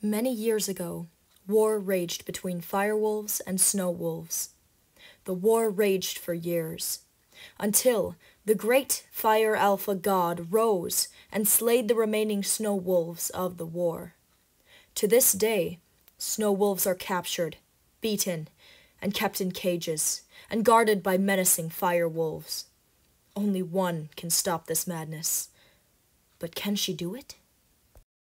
Many years ago, war raged between firewolves and snow wolves. The war raged for years, until the great Fire Alpha god rose and slayed the remaining snow wolves of the war. To this day, snow wolves are captured, beaten, and kept in cages, and guarded by menacing fire wolves. Only one can stop this madness. But can she do it?